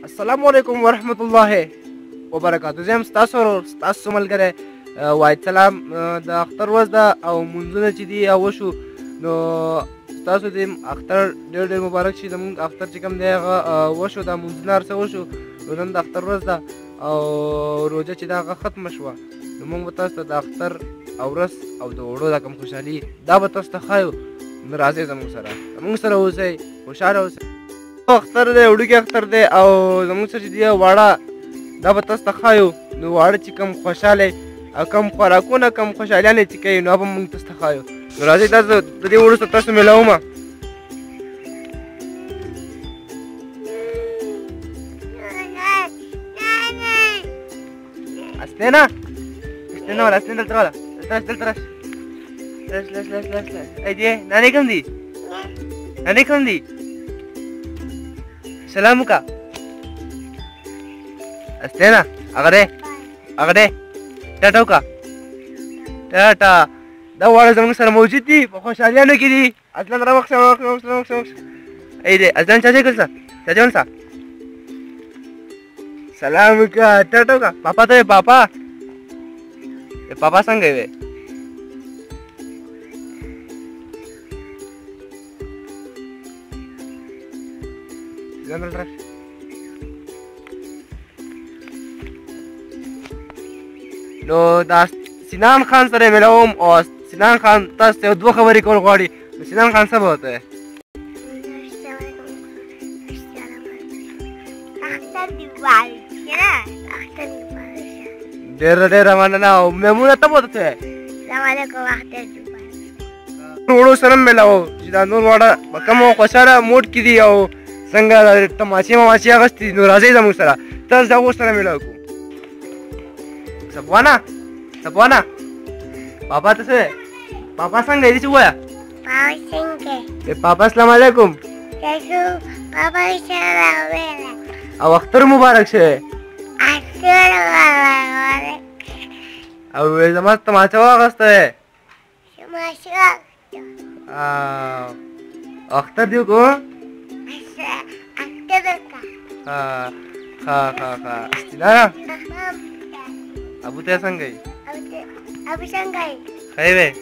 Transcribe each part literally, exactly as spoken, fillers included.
السلام علیکم ورحمت الله وبرکاتو. زه هم ستاسو ورور ستاسو ملګری واحد سلام. د اختر ورځ ده او مونځونه چې دي وشو نو ستاسو د اختر ډېر ډېر مبارک شي. زموږ اختر چې کوم دی هغه وشو، دا مونځونه هر څه وشو. نو نن د اختر ورځ ده او روژه چې ده هغه ختمه شوه. نو موږ به تاسو ته د اختر او ورځ او د اوړو دا کوم خوشحالي دا به تاسو ته ښایو. نو راځئ زموږ سره زموږ سره اوسئ، خوشحاله اوسئ. اختر دی، وړوکی اختر دی او زموږ سره چې دی واړه دا به تاسو ته ښایو. نو واړه چې کوم خوشحالی او کوم خوراکونه کوم خوشحالیانې چې کوي نو هغه به موږ تاسو ته ښایو. نو راځئ تاسو د دې وروسته تاسو میلاومه. استنه استنه ولا استنه دلته راوله دلته دلته راشه. لس لس لس لس لس ای دی نانی کوم دی؟ نانی کوم دی؟ سلام وکړه. استنه هغه دی هغه دی ټاټا وکړه. ټاټا دا واړه زموږ سره موجود دي، په خوشحالیانو کې دي. اصلان راوخته راوخته راوخته ای دی اصلان چاچا کړه چاچا ونسه سلام وکړه. ټاټا وکړه. پاپا ته پاپا پاپا څنګه وې؟ نو دا سینان خان سره میلاوم او سینان خان تاسو ته دوه خبرې کول غواړي. نو سینان خان څه به ورته وایي؟ ډېره ډېره مننه. او میمونه ته به ورته څه وایي؟ وړو سره هم میلاو چې دا نور واړه په کوم خوشحاله موډ کې دي او څنګه تماشې مماشې اخیستې دي. نو راځئ زموږ سره تاسو د هغو سره میلاو کړو. سپوانا سپوانا پاپا ته څه وایي؟ پاپا څنګه دی؟ څه ووایه؟ پاپا السلام علیکم. او اختر مبارک شه. او زما تماچه واخیسته اختر دی وکړو. ها ها ها ها استیلا ابو ته څنګه یې؟ ابو څنګه یې؟ ښه وې؟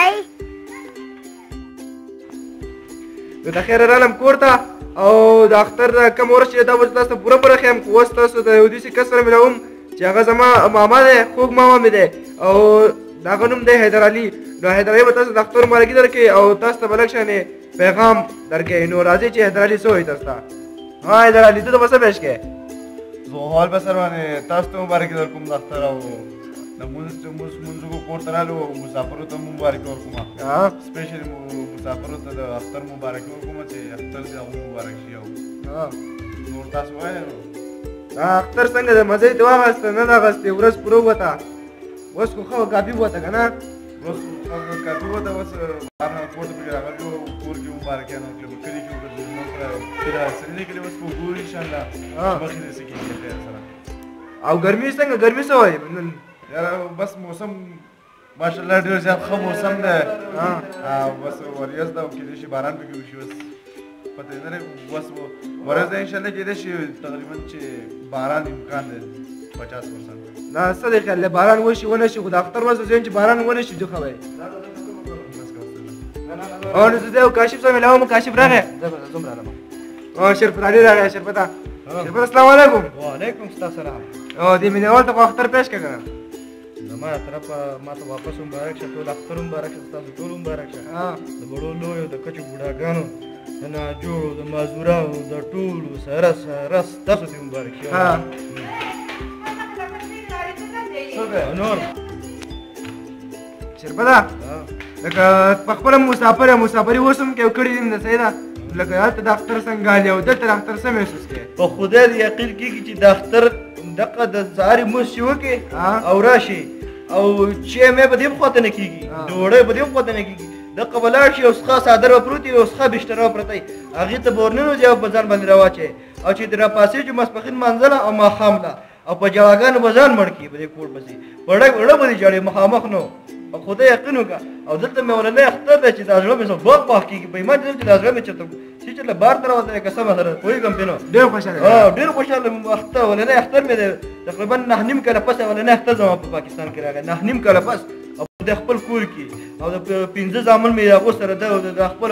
نو د خیره رالم کور ته او د اختر د کوم ورځ چې دا به تاسو ته پوره پوره ښیم. خو اوس تاسو د یو داسې کس سره میلاوم چې هغه زما ماما دی، خوږ ماما مې دی او د هغه نوم دی حیدرعلي. نو حیدرعلي به تاسو د اختر مبارکي درکوي او تاسو ته به لږ شانې پیغام درکوي. نو راځئ چې حیدرعلي څه وایي تاسو ته. ها حیدرعلي ته به څه پیش کوې؟ زه به سر باندې تاسو ته مبارکي درکوم د اختر او د مونځو کور ته رالو مسافرو ته مبارکي ورکوم. سپیشلي مسافرو ته د اختر مبارکي ورکوم چې اختر دې هغوی مبارک شي. او نور تاسو وایئ دا اختر څنګه دی؟ مزه یې دې واخیسته نه ده اخیستې؟ ورځ پوره ووته اوس خو ښه کافي ووته که نه؟ اوس کافي ووته. اوس بهر نه کور ته پکې راغلي وو، کور کې مبارکیان ورکړې په کلي کې وګرځېدو. زموږ سره سرینې کلي اوس به وګورو انشاءالله مخکې داسې کېږي خیر سره. او ګرمي څنګه؟ ګرمي څه وایي نن؟ یاره بس موسم ماشاءالله ډېر زیات ښه موسم دی. بس وریځ ده او کېدای شي باران پکې وشي. اوس پته یې نه لري. بس ورځ ده انشاءالله کېدای شي تقریبا چې باران امکان دی پچاس پرسنټ. نه څه دی خیال دی باران وشي ونه شي؟ خو د اختر ورځ زه چې باران ونه شي جو ښه وایي. او نو زه دی او کاشف سره میلاوم. کاشف راغی؟ زه هم رالم. او شرفت علي راغی. شرفته شرفت السلام علیکم. وعلیکم السلام. او دې مینهوال ته خو اختر پیش کړه که نه؟ زما طرفه ما ته واپس مبارک شه. ټول اختر مبارک شه. ستاسو ټول مبارک شه. د بړو لویو د کچو بوډاګانو د ناجوړو د مازوراو د ټولو سره سره ستاسو دې مبارک شه. نور شربته لکه په خپله مسافر یم مسافري اوس هم کې کړي دي د سیده لکه هلته د اختر څنګه حال او دلته د اختر څه محسوس کوې؟ په خدای دې یقین کېږي چې د اختر دغه د سهارې مونځ چې وکړې او راشي او چای مې به دې هم خواته نه کېږي، ډوډۍ به دې هم خواته نه کېږي. دغه به لاړ شي او څښا څادر به پروت وي او څښا بستره به پرته وي، هغې ته به ورننوځي او په ځان باندې راواچوي او چې ترې راپاڅېږي ماسپښین مانځله او ماښام له او په جواګانو به ځان مړ کړي په دې کور پسې وړه وړه به دې ژاړي مخامخ نو او خدای یقین وکړه او دلته مې ولنی اختر دی چې دا زړه مې باغ باغ کېږي په ایمان چې دا زړه مې چېرته چې چې له بار ته راوتلی قسم سره پوهېږم پې نو ډېر خوشحاله ډېر خوشحاله اختر ولنی اختر مې دی تقریبا نهه نیم کاله پس ولنی اختر زما په پاکستان کې راغی نهه نیم کاله پس او د خپل کور کې او د پنځه زامن مې هغو سره ده او د خپل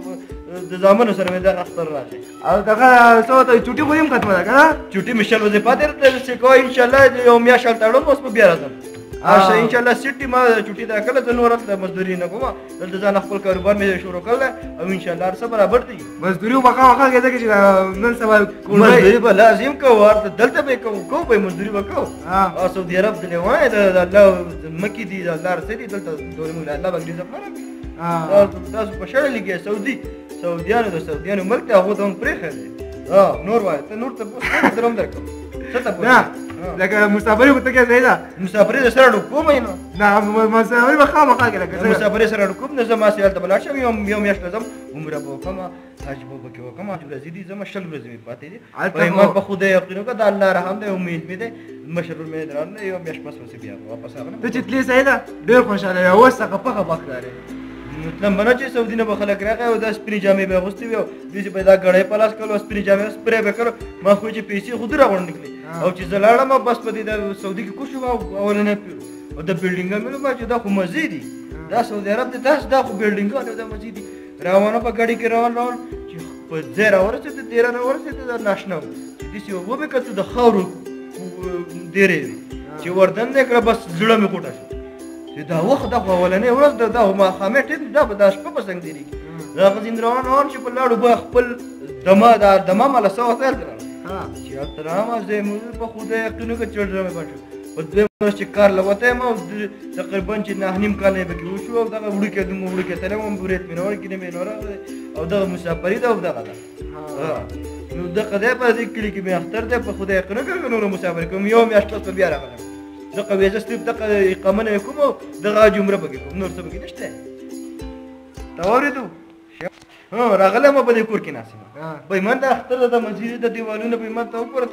د زامنو سره مې دغه اختر راغی او دغه څه ورته چوټي خو هم ختمه ده که نه چوټي مې شل ورځې پاتې ده چې کوی انشاءالله یو میاشت هلته اړم اوس به بیا راځم انشاءالله سیټي ما چوټي دا کله زه نور هلته مزدوري نه کوم دلته ځان خپل کاروبار مې شروع کړلی او انشاءالله هر څه برابر دی مزدوري خو خامخا کېده چې نن سبا مزدوري به لازم کوو دلته به کوو کوو به مزدوري به کوو او سعودي عرب د لیوان د الله مکې دي د الله رسې دي دلته الله به انګریز خبره کوي تاسو په شړه لګیا سعودي سعودیانو د سعودیانو ملک ته هغو ته هم پرېښی دی نور وایه ته نور ته پوښتنه در هم درکوم څه ته نه لکه مسافري خو ته کې صحیح ده مسافري د سره ډوکوم یې نو نه مسافري به خامخا کې لکه مسافري سره ډوکوم نه زما سې هلته به لاړ شم یو یو میاشت ځم عمره به وکړم حج به پکې وکړم حج ورځې دي زما شل ورځې مې پاتې دي په ایمان په خدای یقین وکړه د الله رحم دی امید مې دی مشرور مې دران دی یو میاشت پس ورسې بیا واپس راغلم ته چې تلې صحیح ده ډېر خوشحاله یې اوس څخه پخه بخت لرې مطلب بنا چې سعودي نه به خلک راغی او دا سپینې جامې به یې اغوستې وي او دوی چې به دا ګړی په لاس کړل او سپینې جامې سپری به کړو ما خو چې پیسې خو دې راغونډې کړې او چې زه لاړم بس په دې دا سعودي کې کوشش او اولنی او د بلډینګ مې چې دا خو مزې دي دا سعودي عرب دی داس دا خو بلډینګ دا مزې دي روانه په ګاډي کې روان روان چې په ځای راورسېد تېره راورسېد دا ناشنا و چې داسې وبې کتل د خاورو ډېرې وي چې وردن یې کړه بس زړه مې غوټه شو چې دا وخت دا خو اولنۍ ورځ ده دا ماښامې ټیم دا به دا شپه به څنګه تېرېږي دا غزین روان روان چې په لاړو به خپل دما دا دما ماله څه وخت هلته راغلم چې هلته راغلم زه یې په خدای یقین وکړه چې زړه مې بند شو په دویم ورځ چې کار له وتی یم او تقریبا چې نهه نیم کال یې پکې وشو او دغه وړوکی دومره وړوکی تللی وم برید مې نه ورکړي مې نه راغلی او دغه مسافري ده او دغه ده نو دغه دی په دې کلي کې مې اختر دی په خدای یقین وکړه نور مسافري کوم یو میاشت پس به بیا راغلم دغه ویزه صرف دغه اقامه نه کوم او دغه حج عمره پکې کوم نور څه پکې نشته تا واورېدو ها راغلی ما په دې کور کې ناست یم په ایمان دا اختر د مسجد د دیوالونو په ایمان ته وګوره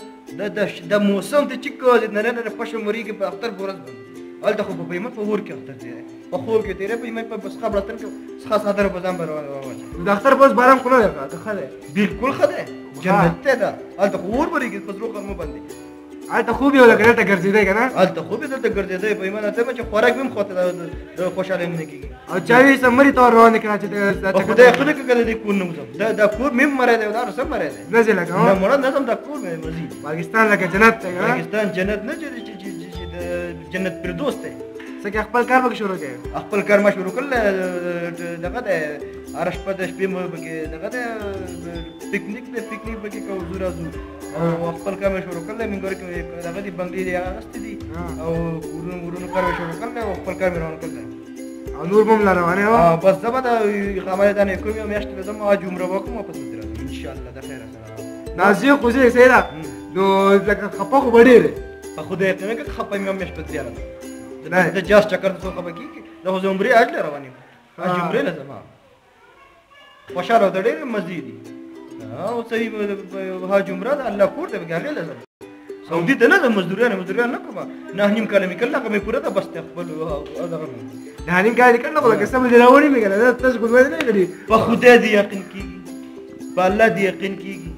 د موسم ته چې کوه نه نه نه پشه مریږي په اختر په ورځ باندې هلته خو په ایمان په اور کې اختر تېری په خوب کې تېری په ایمان په بسخه بړتن کې څخه څادر په ځان باندې د اختر په اوس باران خو نه دی ښه دی بلکل ښه دی جنت دی دا هلته خو اور بریږي په زړو غرمو باندې هلته خوب یې لکه دلته ګرځېدی که نه هلته خوب یې دلته ګرځېدی په ایمان ته چې خوراک به هم خواته د خوشحالۍ نه کېږي او چا وي سمري ته ور روانې کړه چې په خدای یقین وکړه که د دې کور نه وځم دا کور مې هم مری دی او دا رسم مری دی نه ځې لکه نه مړه نه ځم دا کور مې مزي پاکستان لکه جنت دی که نه پاکستان جنت نه چې د جنت فردوس دی څه کې خپل کار پکې شروع کړی خپل کار ما شروع کړل دغه دی هره شپه د شپې مو پکې دغه دی پکنیک دی پکنیک پکې کوو ځو راځو او خپل کار مې شروع کړلی مې ګورې کې دغه دي بنګلې دي هغه اخیستې دي او کورونو ورونو کار مې شروع کړلی او خپل کار مې روان کړلی او نور به هم لا روانې وه بس زه به د اقامه دا نه کوم یو میاشت به ځم حج عمره به وکړم واپس به ترې راځم انشاءالله د خیره سره نازیې خو زه صحیح ده نو لکه خفه خو به ډېرې په خدای یقین وکړه خفه مې یو میاشت به زیاده ده د جاز چکر ته څو خفه کېږي دا خو زه عمرې حج له روان یم حج عمرې له ځم خوشحاله او د ډېرې مزې دي او صحیح حج عمره ده الله کور دی پکې هغې له ځم سعودي ته نه ځم مزدوریان مزدوریان نه کوم نهه نیم کاله مې کړل هغه مې پوره ده بس خپل دغه نهه نیم کاله دې کړل خو لکه سمه دې راوړې مې که نه تاسو ګلمې نه لري په خدای دې یقین کېږي په الله دې یقین کېږي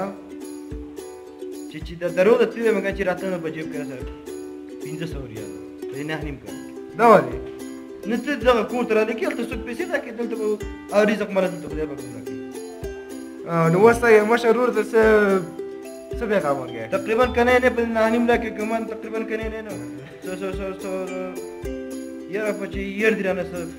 چې چې د درو د تللی مګر چې راتلنه په جیب کې راسره پنځه سوه ریاله په دې نهه نیم کاله دا ولې نه ته دغه کور ته رالیکې هلته څوک پیسې راکړي دلته به او رزق ماله دلته خدای به کوم راکړي نو اوس ته مشر ورور ته څه څه پیغام ورکړی تقریبا کنی نه په نهه نیم لاکې کومان تقریبا کنی نه نو څه څه څه څه یاره په چې ير دي رانه څه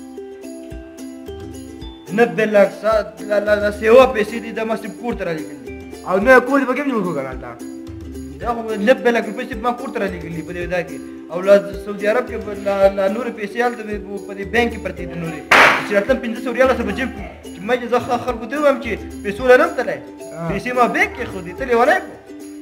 نبه لاک سات لا لا سیوا پیسې دي د ما سیم کور ته رالیکلي او نه کور دې په کوم جوړ کړو که هلته دا خو نبه لاک روپۍ ما کور ته رالیکلي په دې دا کې او لا سعودي عرب کې لا نورې پیسې هلته په دې بینک کې پرتې دي نورې چې راتلم پنځه سوه ریاله سره په جیب چې ما چې زه خلکو ته ووایم چې پیسو لرم تلی پیسې ما بینک کې ښودې ته لیونی کړو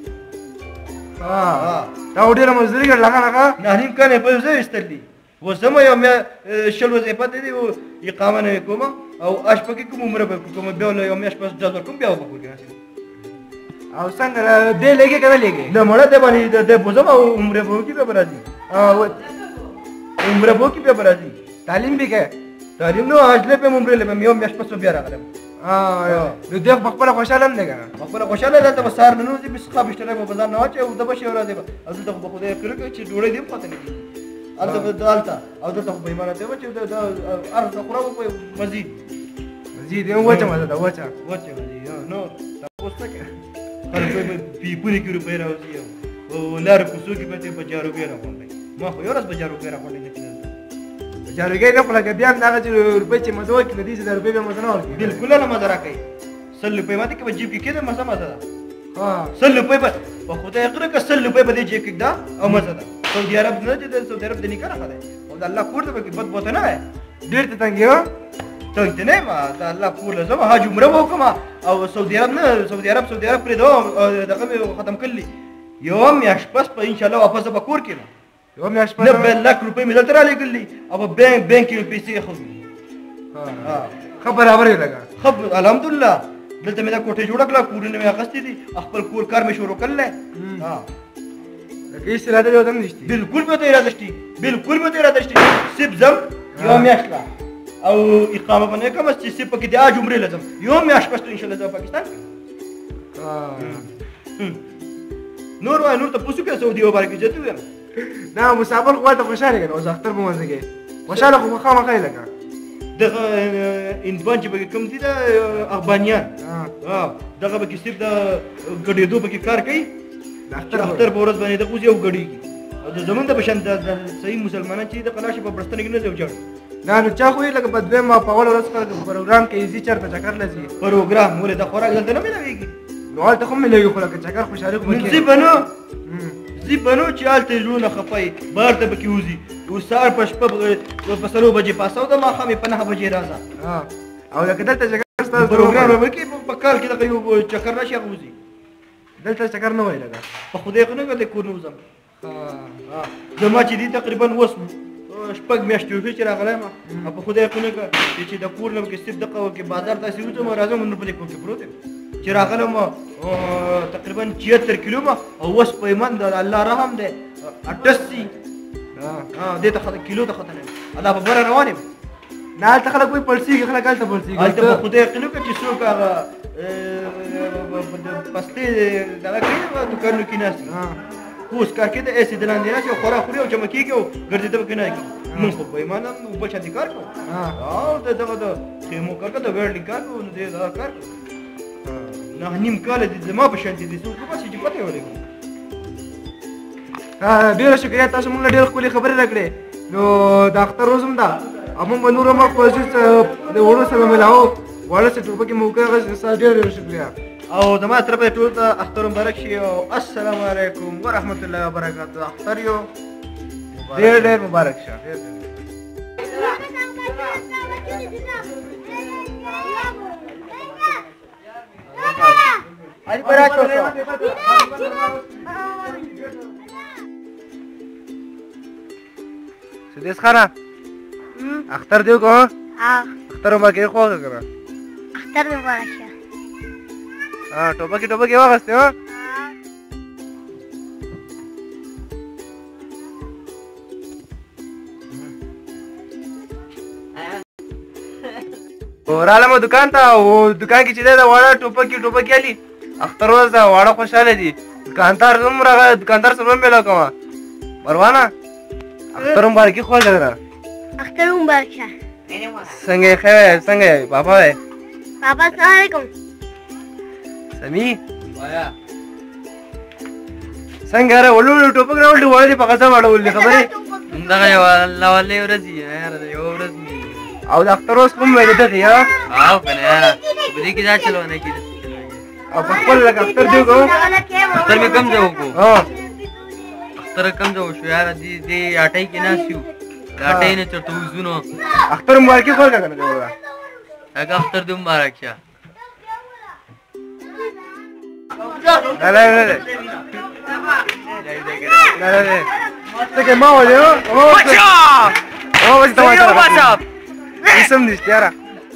دا خو ډېره مزدوري ګټله که نه که نهه نیم کال یې په زه ویستل دي اوس زما یو شل ورځې پاتې دي اقامه نه کوم او اش پکې کوم عمره به کوم بیا له یو میاشت پس جاز ورکوم بیا به کور کې ناست او څنګه دې لګې که نه لګې نه مړه دی باندې د بوزم او عمرې به وکړي بیا به راځي عمره به وکړي بیا به راځي. تعلیم به کوې؟ تعلیم نو حاجله به عمره له یو میاشت پس بیا راغلم. نو دی خو خپله خوشحاله هم دی که نه؟ خپله خوشحاله دلته به سهار نه نوځي بسخه بشتری به په ځان نه واچوي او ده به شي او راځي به او دلته خو به خدای خیر وکړي چې ډوډۍ دې هم خواته نه کېږي هلته به دالته او دلته خو به ایمانه دی به چې هر څه خوره به مزید مزید یې وچه مزه ده وچه وچه مزید نو تپوس نه کوې خلک به پیپونې کې روپۍ راوځي او لارې کوڅو کې به به جاروګۍ راغونډوي ما خو یو ورځ به جاروګۍ راغونډوي نه کېدل جاروګۍ نه خو لکه بیا هم دغه چې روپۍ چې مزه وکړي نو دې چې د روپۍ بیا مزه نه ورکوي بلکل نه مزه راکوي سل روپۍ ماته کې به جیب کې کېده مزه مزه ده سل روپۍ به په خدای قره که سل روپۍ به دې جیب کې ږده او مزه ده سعودي عرب نه چې د سعودي عرب د نیکه نښه دی او د الله کور ته پکې بد بوته نه وی ډېر ته تنګ یې تنګ ته نه یم د الله کور له ځم حج عمره به وکړم او سعودي عرب نه سعودي عرب سعودي عرب پرېږدوم دغه مې ختم کړلي یوه میاشت پس په انشاءالله واپس به کور کې یم یوه میاشت پس نبه لک روپۍ مې دلته رالېږلي او په بینک بینک کې مې پیسې ایښودلي ښه برابر یې لګه ښه الحمدلله دلته مې دا کوټې جوړه کړه کورونه مې اخیستي دي خپل کور کار مې شروع کړلی لکه هېڅ اراده دې ورته نه شته بلکل مې ورته اراده شته بلکل مې ورته اراده شته صرف ځم یوه میاشت لا او اقامه به نه کوم چې صرف پکې د حج عمرې له ځم یوه میاشت پس انشاءالله زه پاکستان کې نور وایه نور تپوس وکړه سعودي وباره کې زه ویم نه مسافر خو هلته خوشحاله که نه اوس اختر په منځ کې خوشحاله خو خامخا یې لکه دغه هندوان چې پکې کوم دي د افغانیان دغه پکې صرف د ګډېدو پکې کار کوي د اختر په ورځ باندې دغه اوس یو ګډېږي او د زمونږ د په شان د صحیح مسلمانان چې دغه راشي په برستنه کې نه ځي وچاړي نه نو چا خو یې لکه په دویمه په اوله ورځ پروګرام کې ځي چېرته چکر له ځي پروګرام ولې د خوراک دلته نه میلاوېږي نو هلته خو میلاوېږي خو لکه چکر خوشحالي خو ځي به نه ځي به نو چې هلته زړونه خفه بهر ته پکې وځي اوس سهار په شپه په څلور بجې پاسه او د ماښام یې په نهه بجې راځه او لکه دلته چکر ستاسو پروګرام به وکړي په کال کې دغه یو چکر راشي هغه وځي دلته چکر نه وایي لکه په خدای خو نه کړی کور نه وځم زما چې دي تقریبا اوس شپږ میاشتې وشوې چې راغلی یم او په خدای خو نه کړه چې د کور نه پکې صرف دغه کې بازار داسې وځم راځم نو په دې کور کې پروت یم چې راغلی یم تقریبا چیهتر کیلو م او اوس په ایمان د الله رحم دی اټسي دې ته کیلو ته ختم یم الله په بره روان یم نه هلته خلک وایي پړسېږي خلک هلته پړسېږي هلته په خدای یقین وکړه چې څوک هغه پستې دغه کوي دوکانونو کې ناست اوس کار کې د ایسې د لاندې ناست یو خوراک خوري او جمع کېږي او ګرځېده پکې نه کېږي مونږ خو په ایمان اوبه شانتې کار کوو او د دغه د خیمو کار کوو د ویلډینګ کار کوو نو دې دغه کار کوو نهه نیم کاله دي زما په شانتې دي څوک بس چې پته یې ولګي ډېره شکریه تاسو مونږ له ډېرې ښکلې خبرې راکړې نو د اختر روز هم ده او مونږ به نور هم خپل د وړو سره ملاو واړه څه ټوپکې مو وکړې ډېره ډېره شکریه او زما طرفه ټول ته اختر مبارک شي او السلام علیکم ورحمت الله وبرکاته اختر یو ډېر ډېر مبارک شه علي برا شو سدیس خانه اختر دیو که اختر مبارک یې خوښه که نه اختر مبارک شه ټوپکې ټوپکې واغستې ها رالم دکان ته او دکان کې چې دی د واړه ټوپکې ټوپکې علي اختر ورځ ده واړه خوشحاله دي دکاندار هم راغلی دکاندار سره هم میلاو کومه مروانه اختر مبارکي خوښه ده اختر مبارک شه څنګه یې ښه وی څنګه یې پاپا وی پاپا السلام علیکم سمی څنګه را ولولو ټوپک راوړلي واړه دې په غزه واړولې خبرې همدغه یوه الله والې ورځ وي یاره یوه ورځ او د اختر اوس کوم ویلې دغې یا او که نه یاره په دې کې دا چلونه کېده او په خپل لکه اختر دی وکړو اختر مې کم ځای وکړو اختر کم ځای وشو یاره دې اټۍ کې ناست یو د اټۍ نه چېرته وځو نو اختر مبارکي خوښه که نه دی هغه اختر دې مبارک شه نه نه نه نه نه نه څنګه ما ولې نو بچا او بس تماشا بچا اسم نشته یاره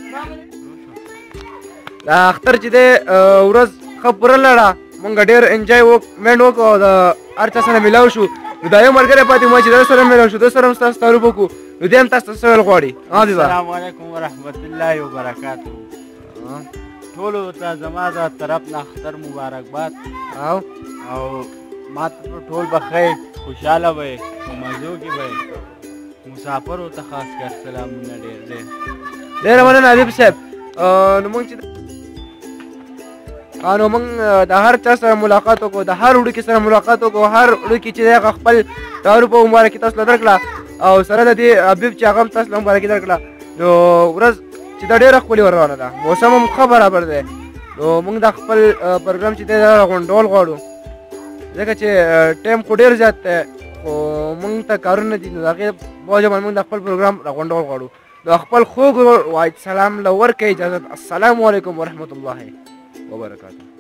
دا اختر چې دی ورځ ښه پوره لړه مونږ ډېر انجوای وک مینډ وکړو او د هر چا سره میلاو شو نو دا یو ملګری پاتې ما چې دا سره مې شو دا سره هم ستاسو تعارف وکړو نو دی هم تاسو ته سوال غواړي السلام علیکم ورحمت الله وبرکاتو ټولو ته زما د طرف نه اختر مبارکباد او او ما ته ټول به خیر خوشحاله وئ په مزو کې وئ مسافرو ته خاص کر سلامونه ډېر ډېر ډېره مننه حبیب صاحب نو موږ چې نو موږ د هر چا سره ملاقات وکړو د هر وړوکي سره ملاقات وکړو هر وړوکي چې دی هغه خپل تعارف او مبارکي تاسو له درکړه او سره د دې حبیب چې هغه هم تاسو له مبارکي درکړه نو ورځ چې دا ډېره ښکلې ور روانه ده موسم هم ښه برابر دی نو موږ د خپل پروګرام چې دی دا راغونډول غواړو ځکه چې ټایم خو ډېر زیات دی خو موږ ته کارونه دي نو د هغې په وجه باندې موږ د خپل پروګرام راغونډول غواړو د خپل خوږ واحد سلام له ورکړئ اجازت السلام علیکم ورحمت الله وبرکاته